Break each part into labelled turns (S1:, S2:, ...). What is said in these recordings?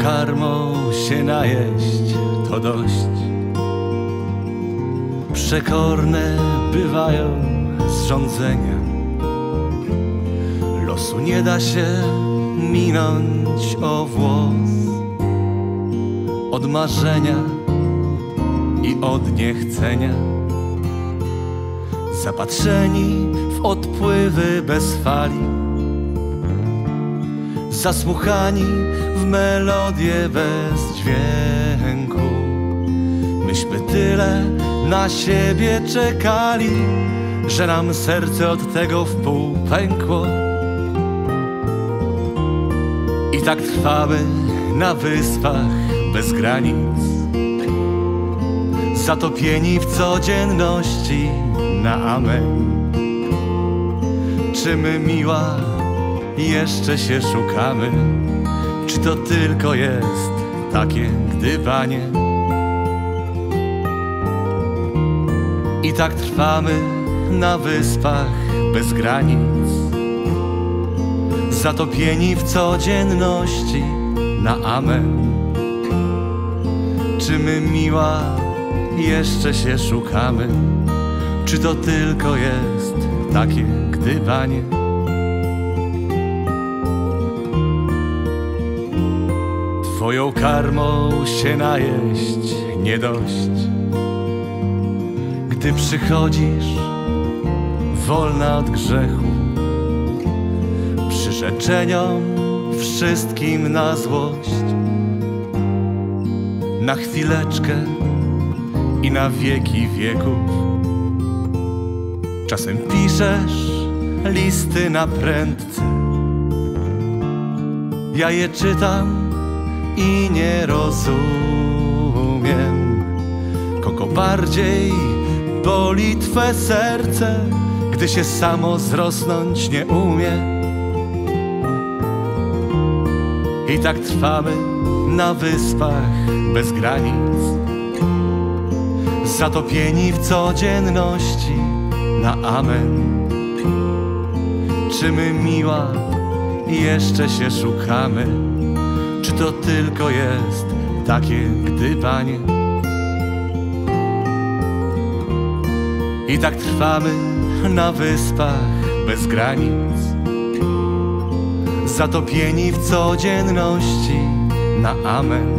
S1: karmą się najeść to dość. Przekorne bywają zrządzenia, losu nie da się minąć o włos. Od marzenia i od niechcenia, zapatrzeni w odpływy bez fali, zasmuchani w melodię bez dźwięku. Myśmy tyle na siebie czekali, że nam serce od tego wpół pękło. I tak trwamy na wyspach bez granic, zatopieni w codzienności na amen. Czy my, miła, jeszcze się szukamy? Czy to tylko jest takie gdybanie? I tak trwamy na wyspach bez granic, zatopieni w codzienności na amen. Czy my, miła, jeszcze się szukamy? Czy to tylko jest takie gdybanie? Twoją karmą się najeść nie dość. Gdy przychodzisz wolna od grzechu, przyrzeczeniom wszystkim na złość, na chwileczkę i na wieki wieków. Czasem piszesz listy na prędce, ja je czytam i nie rozumiem, kogo bardziej boli twe serce, gdy się samo zrosnąć nie umie. I tak trwamy na wyspach bez granic, zatopieni w codzienności na amen. Czy my, miła, jeszcze się szukamy? Czy to tylko jest takie gdybanie? I tak trwamy na wyspach bez granic, zatopieni w codzienności na amen.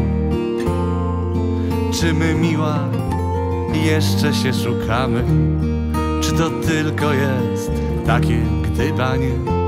S1: Czy my, miła, jeszcze się szukamy? Czy to tylko jest takie gdybanie?